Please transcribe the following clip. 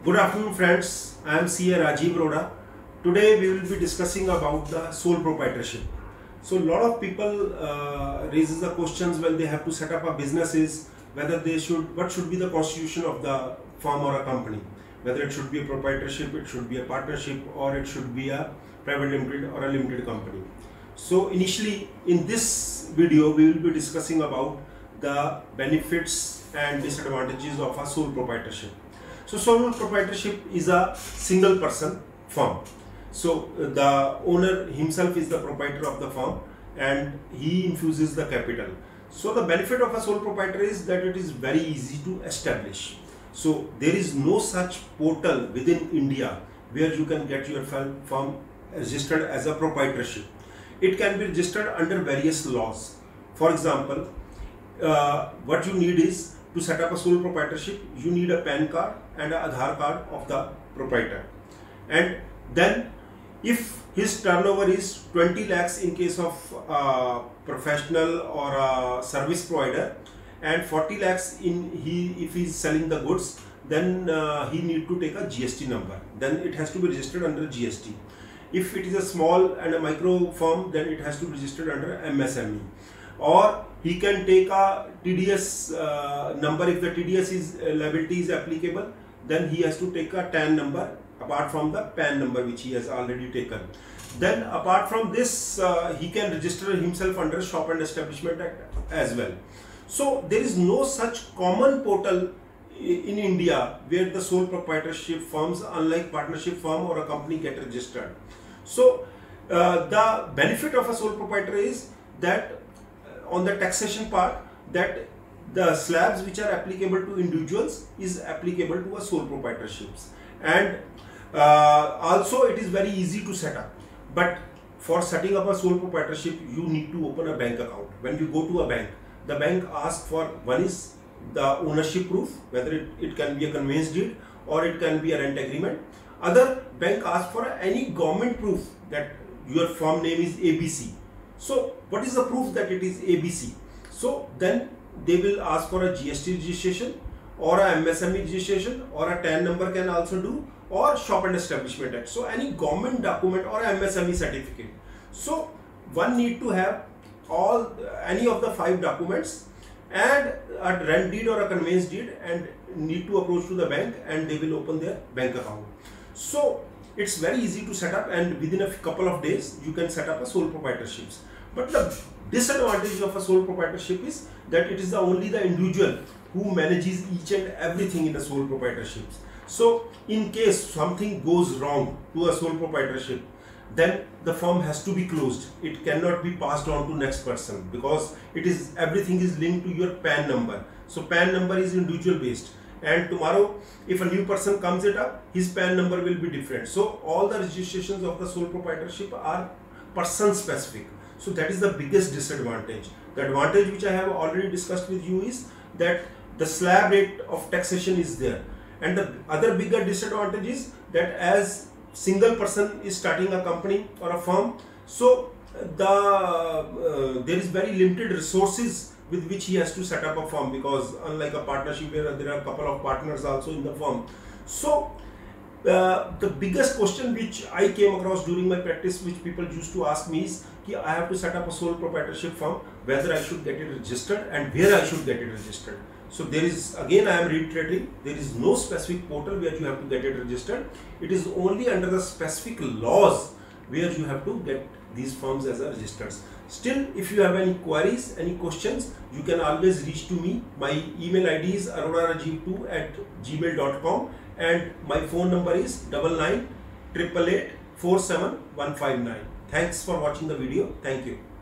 Good afternoon friends, I am CA Rajiv Roda. Today we will be discussing about the sole proprietorship. So a lot of people raises the questions when they have to set up a businesses, whether what should be the constitution of the firm or a company, whether it should be a proprietorship, it should be a partnership, or it should be a private limited or a limited company. So initially in this video we will be discussing about the benefits and disadvantages of a sole proprietorship. So sole proprietorship is a single person firm. So the owner himself is the proprietor of the firm and he infuses the capital. So the benefit of a sole proprietor is that it is very easy to establish. So there is no such portal within India where you can get your firm registered as a proprietorship. It can be registered under various laws. For example, what you need is to set up a sole proprietorship, you need a PAN card and an Aadhaar card of the proprietor. And then if his turnover is 20 lakhs in case of professional or a service provider, and 40 lakhs if he is selling the goods, then he need to take a GST number. Then it has to be registered under GST. If it is a small and a micro firm, then it has to be registered under MSME. Or he can take a TDS number. If the TDS liability is applicable, then he has to take a TAN number apart from the PAN number which he has already taken. Then apart from this, he can register himself under Shop and Establishment Act as well. So there is no such common portal in India where the sole proprietorship firms, unlike partnership firm or a company, get registered. So the benefit of a sole proprietor is that on the taxation part, that the slabs which are applicable to individuals is applicable to a sole proprietorships, and also it is very easy to set up. But for setting up a sole proprietorship, you need to open a bank account. When you go to a bank, the bank asks for, one is the ownership proof, whether it can be a conveyance deed or it can be a rent agreement. Other bank asks for any government proof that your firm name is ABC. So what is the proof that it is ABC? So then they will ask for a GST registration or a MSME registration, or a TAN number can also do, or Shop and Establishment Act. So any government document or MSME certificate. So one need to have any of the 5 documents and a rent deed or a conveyance deed, and need to approach to the bank and they will open their bank account. So it's very easy to set up, and within a couple of days you can set up a sole proprietorships. But the disadvantage of a sole proprietorship is that it is only the individual who manages each and everything in a sole proprietorship. So in case something goes wrong to a sole proprietorship, then the firm has to be closed. It cannot be passed on to next person, because everything is linked to your PAN number. So PAN number is individual based, and tomorrow if a new person comes it up, his PAN number will be different. So all the registrations of the sole proprietorship are person specific. So that is the biggest disadvantage. The advantage which I have already discussed with you is that the slab rate of taxation is there. And the other bigger disadvantage is that as single person is starting a company or a firm, so there is very limited resources with which he has to set up a firm, because unlike a partnership where there are a couple of partners also in the firm. So the biggest question which I came across during my practice, which people used to ask me, is I have to set up a sole proprietorship firm, whether I should get it registered and where I should get it registered. So there is, again I am reiterating, there is no specific portal where you have to get it registered. It is only under the specific laws where you have to get these firms as a registered. Still, if you have any queries, any questions, you can always reach to me. My email ID is arorarajiv2@gmail.com and my phone number is 9988847159. Thanks for watching the video. Thank you.